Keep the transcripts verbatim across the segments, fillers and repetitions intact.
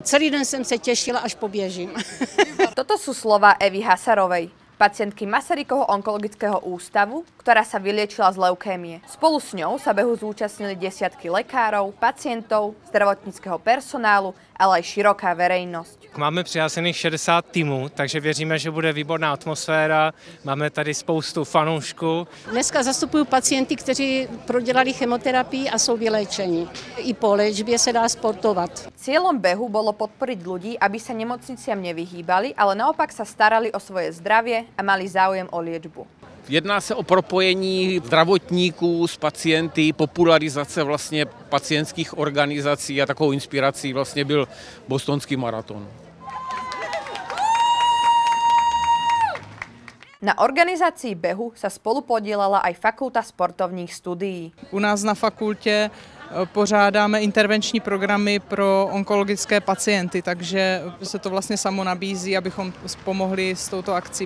celý den jsem se těšila, až poběžím. Toto sú slova Evy Hasarovej, pacientky Masarykovho onkologického ústavu, ktorá sa vyliečila z leukémie. Spolu s ňou sa behu zúčastnili desiatky lekárov, pacientov, zdravotníckeho personálu, ale aj široká verejnosť. Máme přihlásených šedesát týmů, takže věříme, že bude výborná atmosféra. Máme tady spoustu fanoušků. Dneska zastupuju pacienty, kteří prodělali chemoterapii a jsou vyléčení. I po léčbě se dá sportovat. Cieľom behu bolo podporiť ľudí, aby sa nemocniciam nevyhýbali, ale naopak sa starali o svoje zdravie a mali záujem o liečbu. Jedná se o propojení zdravotníků s pacienty, popularizace vlastně pacientských organizací a takovou inspirací vlastně byl bostonský maraton. Na organizácii behu sa spolupodielala aj Fakulta sportovních studií. U nás na fakultě pořádáme intervenční programy pro onkologické pacienty, takže se to vlastně samo nabízí, abychom pomohli s touto akcí.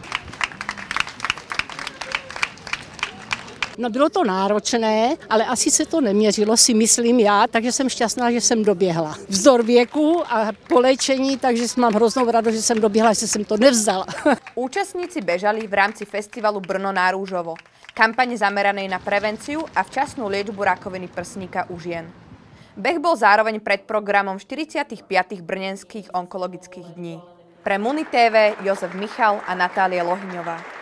No bylo to náročné, ale asi se to neměřilo, si myslím já, takže jsem šťastná, že jsem doběhla. Vzdor věku a po léčení, takže mám hroznou radost, že jsem doběhla, že jsem to nevzdala. Účastníci bežali v rámci festivalu Brno na rúžovo, kampane zameranej na prevenciu a včasnú liečbu rakoviny prsníka u žien. Beh bol zároveň predprogramom štyridsiatych piatych brněnských onkologických dní. Pre Muni té vé Jozef Michal a Natália Lohyňová.